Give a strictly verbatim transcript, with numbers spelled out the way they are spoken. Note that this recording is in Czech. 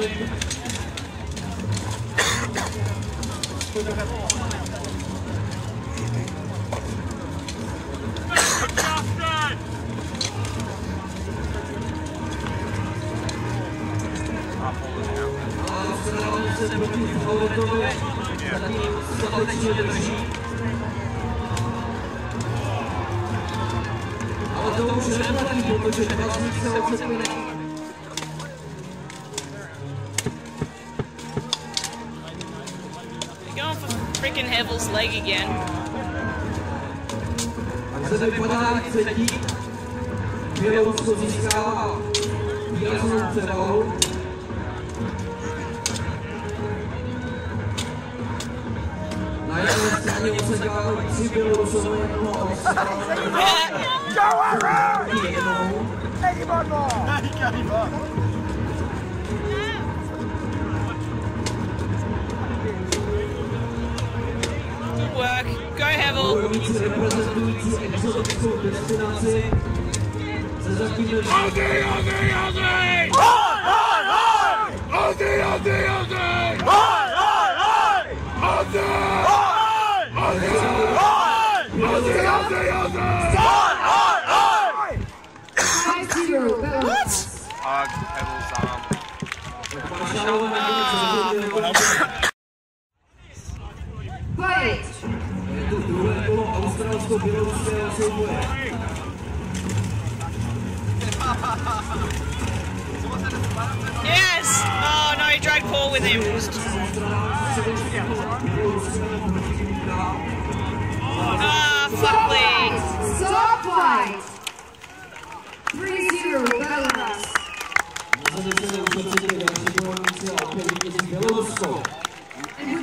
Ale to už neplatí, protože vlastník se odsepne. Going for freaking Hevel's leg again. Tak se vypadá třetí. Bělorusko získává výraznou převahu. Na jedné straně osekávají tři Bělorusové jednoho Australana. Good work. Go Hevel. Bojovníci reprezentující exotickou destinaci se zatím drží. Ozzy, Ozzy, Ozzy! Hoj, hoj, hoj! Ozzy, Ozzy, Ozzy! Hoj, hoj, hoj! Ozzy! Hoj! Ozzy, hoj! Ozzy, Ozzy, Ozzy! Hoj, hoj, hoj! What? Uh, Hevel's arm. Je tu druhé kolo australsko-běloruského souboje. Yes! Oh no, he dragged Paul with him. Ah, fuck Lee. Stop fight! three zero Belarus. Na zemi se neučetí další bojovníci a opět vítězí Bělorusko. And